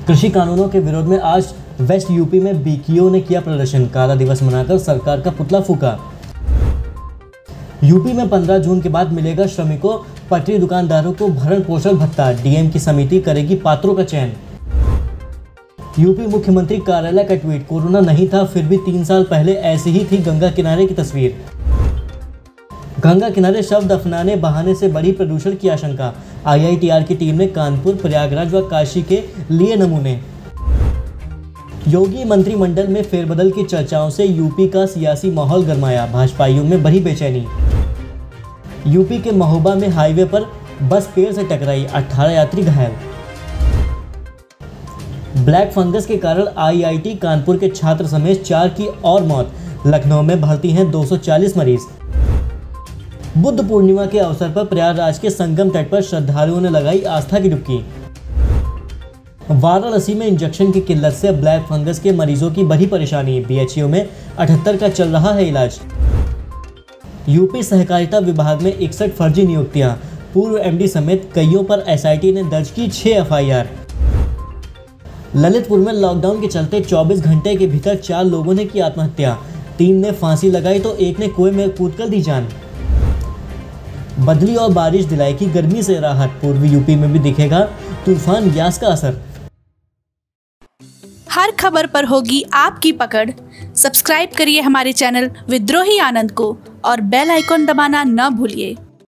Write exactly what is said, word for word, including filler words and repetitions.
कृषि कानूनों के विरोध में आज वेस्ट यूपी में बीकीओ ने किया प्रदर्शन। काला दिवस मनाकर सरकार का पुतला फूका। यूपी में पंद्रह जून के बाद मिलेगा श्रमिकों पटरी दुकानदारों को भरण पोषण भत्ता। डीएम की समिति करेगी पात्रों का चयन। यूपी मुख्यमंत्री कार्यालय का ट्वीट, कोरोना नहीं था फिर भी तीन साल पहले ऐसी ही थी गंगा किनारे की तस्वीर। गंगा किनारे शव दफनाने बहाने से बड़ी प्रदूषण की आशंका। आईआईटीआर की टीम ने कानपुर, प्रयागराज व काशी के लिए नमूने। योगी मंत्रिमंडल में फेरबदल की चर्चाओं से यूपी का सियासी माहौल गरमाया। भाजपाइयों में बढ़ी बेचैनी। यूपी के महोबा में हाईवे पर बस पेड़ से टकराई, अठारह यात्री घायल। ब्लैक फंगस के कारण आईआईटी कानपुर के छात्र समेत चार की और मौत। लखनऊ में भर्ती हैं दो सौ चालीस मरीज। बुद्ध पूर्णिमा के अवसर पर प्रयागराज के संगम तट पर श्रद्धालुओं ने लगाई आस्था की डुबकी। वाराणसी में इंजेक्शन की किल्लत से ब्लैक फंगस के मरीजों की बड़ी परेशानी। बीएचयू में अठहत्तर का चल रहा है इलाज। यूपी सहकारिता विभाग में इकसठ फर्जी नियुक्तियां। पूर्व एमडी समेत कईयों पर एसआईटी ने दर्ज की छह एफआईआर। ललितपुर में लॉकडाउन के चलते चौबीस घंटे के भीतर चार लोगों ने की आत्महत्या। तीन ने फांसी लगाई तो एक ने कुएं में कूदकर दी जान। बदली और बारिश दिलाएगी गर्मी से राहत। पूर्वी यूपी में भी दिखेगा तूफान यास का असर। हर खबर पर होगी आपकी पकड़। सब्सक्राइब करिए हमारे चैनल विद्रोही आनंद को और बेल आइकॉन दबाना न भूलिए।